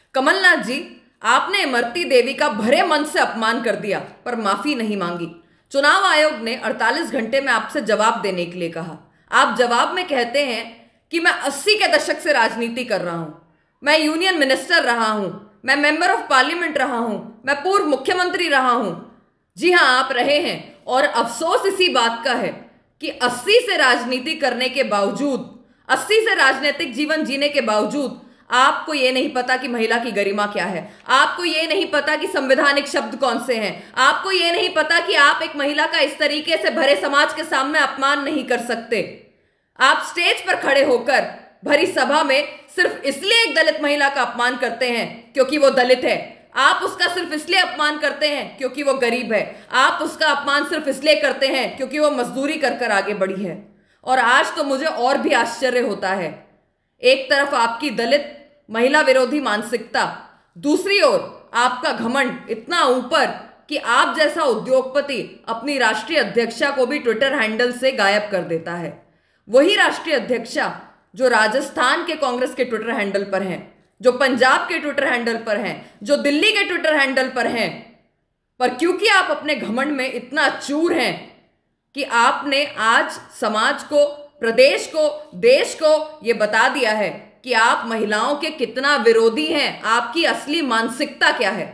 कमलनाथ जी, आपने इमरती देवी का भरे मन से अपमान कर दिया पर माफी नहीं मांगी। चुनाव आयोग ने 48 घंटे में आपसे जवाब देने के लिए कहा। आप जवाब में कहते हैं कि मैं 80 के दशक से राजनीति कर रहा हूं, मैं यूनियन मिनिस्टर रहा हूं, मैं मेंबर ऑफ पार्लियामेंट रहा हूं, मैं पूर्व मुख्यमंत्री रहा हूं। जी हां, आप रहे हैं और अफसोस इसी बात का है कि 80 से राजनीति करने के बावजूद, 80 से राजनीतिक जीवन जीने के बावजूद आपको यह नहीं पता कि महिला की गरिमा क्या है, आपको यह नहीं पता कि संवैधानिक शब्द कौन से हैं, आपको यह नहीं पता कि आप एक महिला का इस तरीके से भरे समाज के सामने अपमान नहीं कर सकते। आप स्टेज पर खड़े होकर भरी सभा में सिर्फ इसलिए एक दलित महिला का अपमान करते हैं क्योंकि वो दलित है। आप उसका सिर्फ इसलिए अपमान करते हैं क्योंकि वो गरीब है। आप उसका अपमान सिर्फ इसलिए करते हैं क्योंकि वो मजदूरी कर कर आगे बढ़ी है। और आज तो मुझे और भी आश्चर्य होता है, एक तरफ आपकी दलित महिला विरोधी मानसिकता, दूसरी ओर आपका घमंड इतना ऊपर कि आप जैसा उद्योगपति अपनी राष्ट्रीय अध्यक्षा को भी ट्विटर हैंडल से गायब कर देता है। वही राष्ट्रीय अध्यक्षा जो राजस्थान के कांग्रेस के ट्विटर हैंडल पर हैं, जो पंजाब के ट्विटर हैंडल पर हैं, जो दिल्ली के ट्विटर हैंडल पर हैं, पर क्योंकि आप अपने घमंड में इतना चूर हैं कि आपने आज समाज को, प्रदेश को, देश को यह बता दिया है कि आप महिलाओं के कितना विरोधी हैं, आपकी असली मानसिकता क्या है।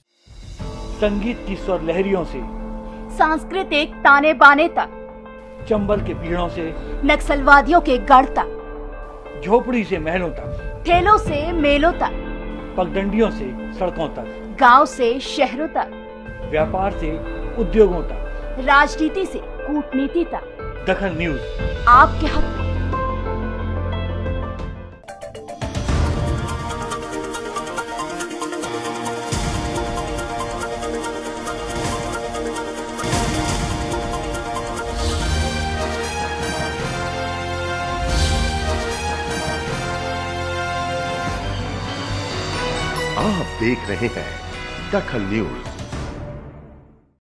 संगीत की स्वर लहरियों से सांस्कृतिक ताने बाने तक, चंबल के पीड़ों से नक्सलवादियों के गढ़ तक, झोपड़ी से महलों तक, ठेलों से मेलों तक, पगडंडियों से सड़कों तक, गांव से शहरों तक, व्यापार से उद्योगों तक, राजनीति से कूटनीति तक, दखल न्यूज आपके हक में। आप देख रहे हैं दखल न्यूज।